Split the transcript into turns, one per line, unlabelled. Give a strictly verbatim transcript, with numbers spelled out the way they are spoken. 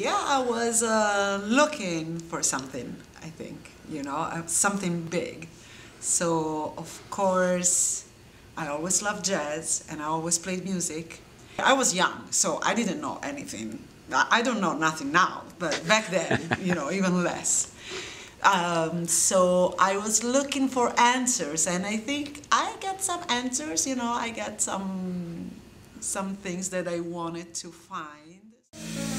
yeah, I was uh, looking for something, I think, you know, uh, something big. So, of course, I always loved jazz and I always played music. I was young, so I didn't know anything. I I don't know nothing now, but back then, you know, even less. Um, so I was looking for answers, and I think I got some answers, you know, I got some, some things that I wanted to find.